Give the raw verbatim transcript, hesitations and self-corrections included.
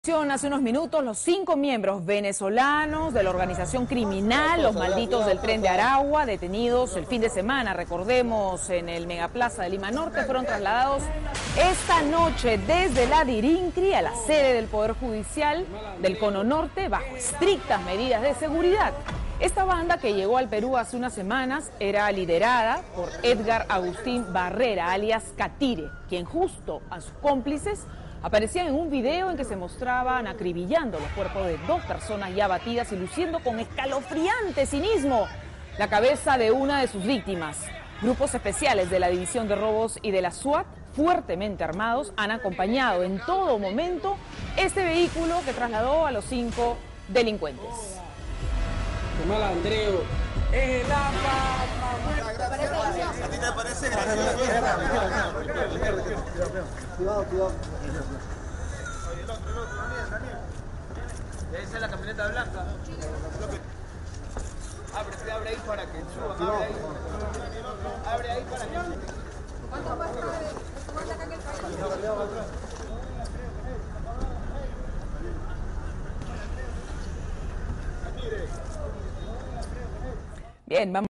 Hace unos minutos, los cinco miembros venezolanos de la organización criminal, los malditos del Tren de Aragua, detenidos el fin de semana, recordemos, en el Megaplaza de Lima Norte, fueron trasladados esta noche desde la Dirincri a la sede del Poder Judicial del Cono Norte bajo estrictas medidas de seguridad. Esta banda, que llegó al Perú hace unas semanas, era liderada por Edgar Agustín Barrera, alias Catire, quien justo a sus cómplices aparecían en un video en que se mostraban acribillando los cuerpos de dos personas ya abatidas y luciendo con escalofriante cinismo la cabeza de una de sus víctimas. Grupos especiales de la División de Robos y de la SWAT, fuertemente armados, han acompañado en todo momento este vehículo que trasladó a los cinco delincuentes. ¡Qué malandreo! ¡Es el A M ¿A ti te parece gracioso? Cuidado, cuidado. Oye, el otro, el otro, Daniel, Daniel. Esa es la camioneta blanca. Abre, abre ahí para que suban, abre ahí. Abre ahí para que suban. ¿Cuánto cuesta? Bien, vamos.